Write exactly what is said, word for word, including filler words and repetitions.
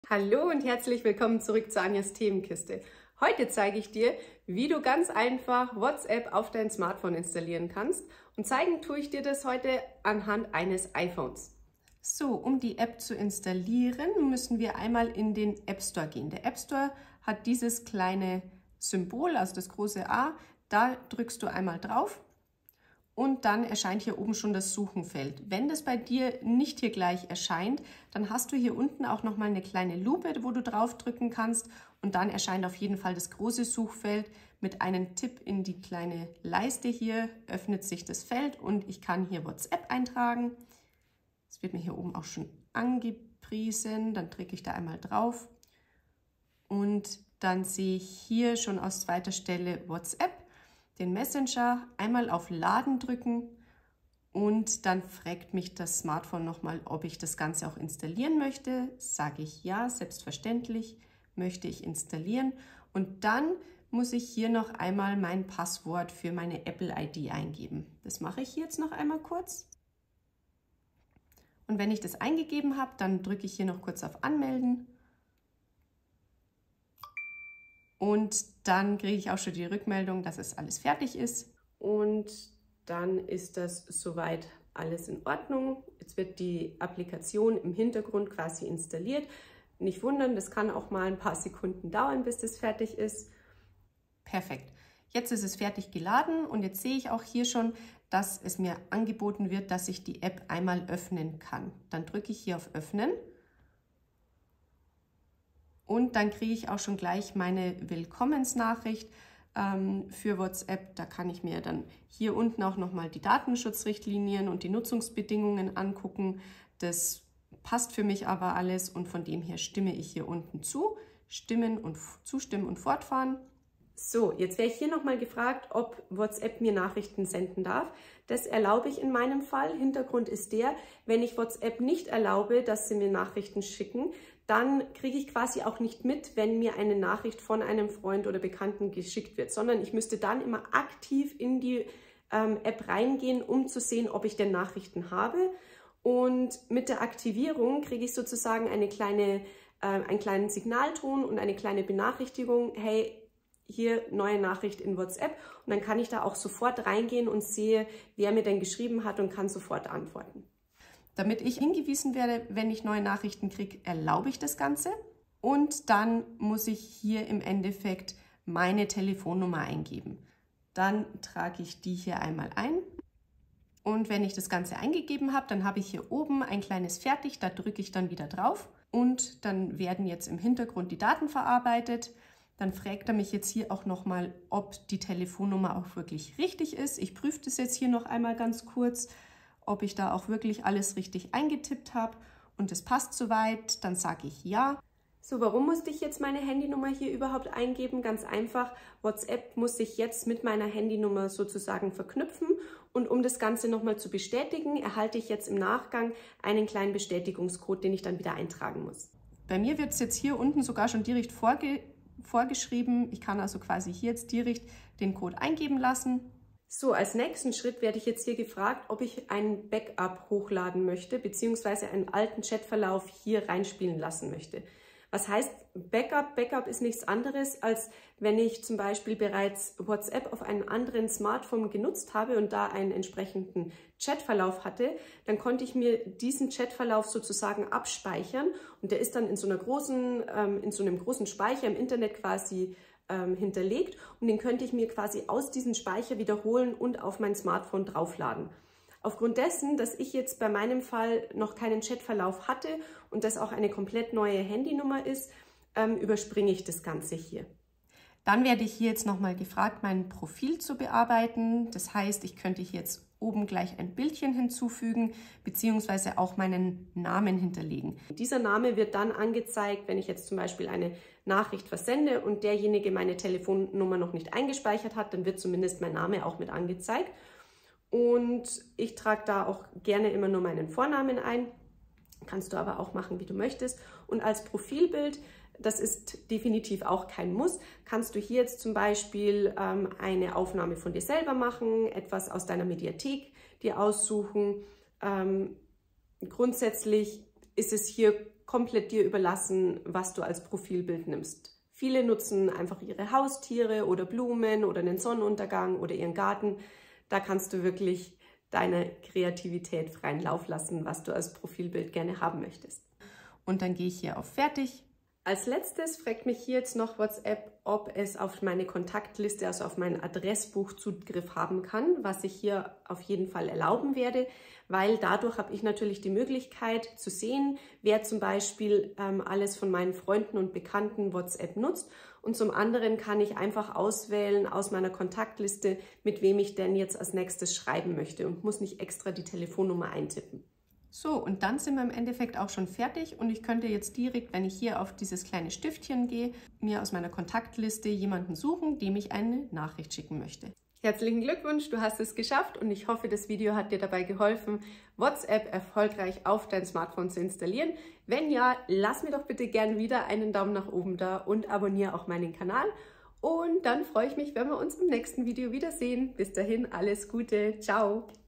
Hallo und herzlich willkommen zurück zu Anjas Themenkiste. Heute zeige ich dir, wie du ganz einfach WhatsApp auf dein Smartphone installieren kannst. Und zeigen tue ich dir das heute anhand eines iPhones. So, um die App zu installieren, müssen wir einmal in den App Store gehen. Der App Store hat dieses kleine Symbol, also das große A. Da drückst du einmal drauf. Und dann erscheint hier oben schon das Suchenfeld. Wenn das bei dir nicht hier gleich erscheint, dann hast du hier unten auch nochmal eine kleine Lupe, wo du drauf drücken kannst. Und dann erscheint auf jeden Fall das große Suchfeld. Mit einem Tipp in die kleine Leiste hier öffnet sich das Feld und ich kann hier WhatsApp eintragen. Das wird mir hier oben auch schon angepriesen. Dann drücke ich da einmal drauf. Und dann sehe ich hier schon aus zweiter Stelle WhatsApp. Den Messenger einmal auf Laden drücken und dann fragt mich das Smartphone nochmal, ob ich das Ganze auch installieren möchte. Sage ich ja, selbstverständlich möchte ich installieren und dann muss ich hier noch einmal mein Passwort für meine Apple I D eingeben. Das mache ich jetzt noch einmal kurz. Und wenn ich das eingegeben habe, dann drücke ich hier noch kurz auf Anmelden. Und dann kriege ich auch schon die Rückmeldung, dass es alles fertig ist. Und dann ist das soweit alles in Ordnung. Jetzt wird die Applikation im Hintergrund quasi installiert. Nicht wundern, das kann auch mal ein paar Sekunden dauern, bis das fertig ist. Perfekt. Jetzt ist es fertig geladen und jetzt sehe ich auch hier schon, dass es mir angeboten wird, dass ich die App einmal öffnen kann. Dann drücke ich hier auf Öffnen. Und dann kriege ich auch schon gleich meine Willkommensnachricht ähm, für WhatsApp. Da kann ich mir dann hier unten auch nochmal die Datenschutzrichtlinien und die Nutzungsbedingungen angucken. Das passt für mich aber alles und von dem her stimme ich hier unten zu. Stimmen und zustimmen und fortfahren. So, jetzt wäre ich hier nochmal gefragt, ob WhatsApp mir Nachrichten senden darf. Das erlaube ich in meinem Fall. Hintergrund ist der, wenn ich WhatsApp nicht erlaube, dass sie mir Nachrichten schicken, dann kriege ich quasi auch nicht mit, wenn mir eine Nachricht von einem Freund oder Bekannten geschickt wird, sondern ich müsste dann immer aktiv in die ähm, App reingehen, um zu sehen, ob ich denn Nachrichten habe. Und mit der Aktivierung kriege ich sozusagen eine kleine, äh, einen kleinen Signalton und eine kleine Benachrichtigung, hey, hier neue Nachricht in WhatsApp. Und dann kann ich da auch sofort reingehen und sehe, wer mir denn geschrieben hat und kann sofort antworten. Damit ich hingewiesen werde, wenn ich neue Nachrichten kriege, erlaube ich das Ganze. Und dann muss ich hier im Endeffekt meine Telefonnummer eingeben. Dann trage ich die hier einmal ein. Und wenn ich das Ganze eingegeben habe, dann habe ich hier oben ein kleines Fertig, da drücke ich dann wieder drauf. Und dann werden jetzt im Hintergrund die Daten verarbeitet. Dann fragt er mich jetzt hier auch nochmal, ob die Telefonnummer auch wirklich richtig ist. Ich prüfe das jetzt hier noch einmal ganz kurz, ob ich da auch wirklich alles richtig eingetippt habe und es passt soweit, dann sage ich ja. So, warum musste ich jetzt meine Handynummer hier überhaupt eingeben? Ganz einfach, WhatsApp muss sich jetzt mit meiner Handynummer sozusagen verknüpfen und um das Ganze nochmal zu bestätigen, erhalte ich jetzt im Nachgang einen kleinen Bestätigungscode, den ich dann wieder eintragen muss. Bei mir wird es jetzt hier unten sogar schon direkt vorge vorgeschrieben. Ich kann also quasi hier jetzt direkt den Code eingeben lassen. So, als nächsten Schritt werde ich jetzt hier gefragt, ob ich ein Backup hochladen möchte, beziehungsweise einen alten Chatverlauf hier reinspielen lassen möchte. Was heißt Backup? Backup ist nichts anderes, als wenn ich zum Beispiel bereits WhatsApp auf einem anderen Smartphone genutzt habe und da einen entsprechenden Chatverlauf hatte, dann konnte ich mir diesen Chatverlauf sozusagen abspeichern und der ist dann in so einer großen, ähm, in so einem großen Speicher im Internet quasi ähm, hinterlegt und den könnte ich mir quasi aus diesem Speicher wiederholen und auf mein Smartphone draufladen. Aufgrund dessen, dass ich jetzt bei meinem Fall noch keinen Chatverlauf hatte und das auch eine komplett neue Handynummer ist, ähm, überspringe ich das Ganze hier. Dann werde ich hier jetzt nochmal gefragt, mein Profil zu bearbeiten. Das heißt, ich könnte hier jetzt oben gleich ein Bildchen hinzufügen, beziehungsweise auch meinen Namen hinterlegen. Dieser Name wird dann angezeigt, wenn ich jetzt zum Beispiel eine Nachricht versende und derjenige meine Telefonnummer noch nicht eingespeichert hat, dann wird zumindest mein Name auch mit angezeigt. Und ich trage da auch gerne immer nur meinen Vornamen ein. Kannst du aber auch machen, wie du möchtest. Und als Profilbild, das ist definitiv auch kein Muss, kannst du hier jetzt zum Beispiel ähm, eine Aufnahme von dir selber machen, etwas aus deiner Mediathek dir aussuchen. Ähm, grundsätzlich ist es hier komplett dir überlassen, was du als Profilbild nimmst. Viele nutzen einfach ihre Haustiere oder Blumen oder einen Sonnenuntergang oder ihren Garten. Da kannst du wirklich deine Kreativität freien Lauf lassen, was du als Profilbild gerne haben möchtest. Und dann gehe ich hier auf Fertig. Als letztes fragt mich hier jetzt noch WhatsApp, ob es auf meine Kontaktliste, also auf mein Adressbuch Zugriff haben kann, was ich hier auf jeden Fall erlauben werde, weil dadurch habe ich natürlich die Möglichkeit zu sehen, wer zum Beispiel ähm, alles von meinen Freunden und Bekannten WhatsApp nutzt, und zum anderen kann ich einfach auswählen aus meiner Kontaktliste, mit wem ich denn jetzt als nächstes schreiben möchte und muss nicht extra die Telefonnummer eintippen. So, und dann sind wir im Endeffekt auch schon fertig und ich könnte jetzt direkt, wenn ich hier auf dieses kleine Stiftchen gehe, mir aus meiner Kontaktliste jemanden suchen, dem ich eine Nachricht schicken möchte. Herzlichen Glückwunsch, du hast es geschafft und ich hoffe, das Video hat dir dabei geholfen, WhatsApp erfolgreich auf dein Smartphone zu installieren. Wenn ja, lass mir doch bitte gern wieder einen Daumen nach oben da und abonniere auch meinen Kanal. Und dann freue ich mich, wenn wir uns im nächsten Video wiedersehen. Bis dahin, alles Gute, ciao!